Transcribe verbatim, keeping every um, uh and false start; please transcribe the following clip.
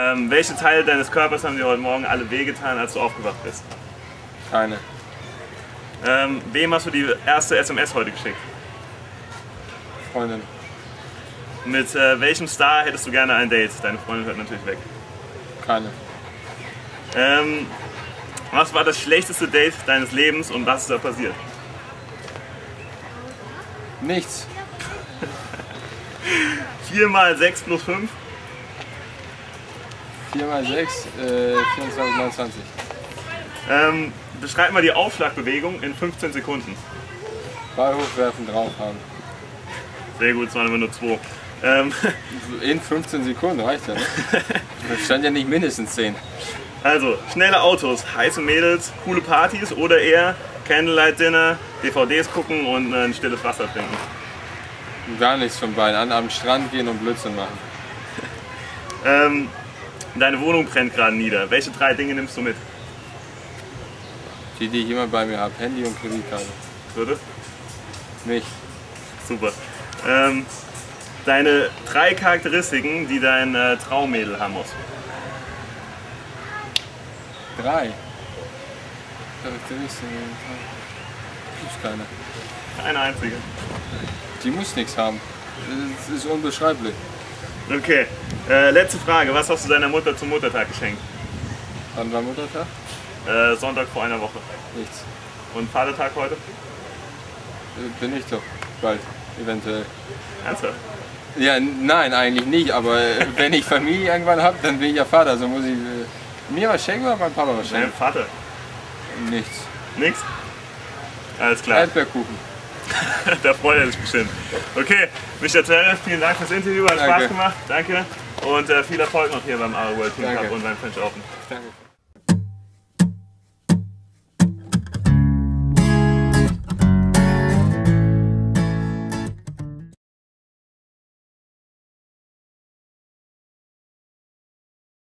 Ähm, welche Teile deines Körpers haben dir heute Morgen alle wehgetan, als du aufgewacht bist? Keine. Ähm, wem hast du die erste S M S heute geschickt? Freundin. Mit äh, welchem Star hättest du gerne ein Date? Deine Freundin hört natürlich weg. Keine. Ähm, was war das schlechteste Date deines Lebens und was ist da passiert? Nichts. vier mal sechs plus fünf? vier mal sechs, äh, vierundzwanzig, neunundzwanzig. Ähm, beschreib mal die Aufschlagbewegung in fünfzehn Sekunden. Ball hochwerfen, draufhauen. Sehr gut, es waren aber nur zwei. Ähm, In fünfzehn Sekunden reicht ja, ne? Das stand ja nicht mindestens zehn. also, schnelle Autos, heiße Mädels, coole Partys oder eher Candlelight Dinner, D V Ds gucken und äh, ein stilles Wasser trinken. Gar nichts von beiden. An am Strand gehen und Blödsinn machen. Ähm, deine Wohnung brennt gerade nieder. Welche drei Dinge nimmst du mit? Die, die ich immer bei mir habe. Handy und Kreditkarte. Würde? Mich. Super. Ähm, deine drei Charakteristiken, die dein äh, Traummädel haben muss. Drei. Charakteristiken. Gibt's keine. Eine einzige. Die muss nichts haben. Das ist unbeschreiblich. Okay. Äh, letzte Frage. Was hast du deiner Mutter zum Muttertag geschenkt? Wann war Muttertag? Äh, Sonntag vor einer Woche. Nichts. Und Vatertag heute? Äh, Bin ich doch. Bald. Eventuell. Ernsthaft? Ja, nein, eigentlich nicht. Aber äh, wenn ich Familie irgendwann habe, dann bin ich ja Vater. So muss ich äh, mir was schenken oder meinem Papa was Deinem schenken? Vater? Nichts. Nix? Alles klar. Erdbeerkuchen. Da freut er sich bestimmt. Okay, Mister Zverev, vielen Dank fürs Interview, hat Danke. Spaß gemacht, danke. Und äh, viel Erfolg noch hier beim Our World Team Cup Danke. und beim French Open. Danke.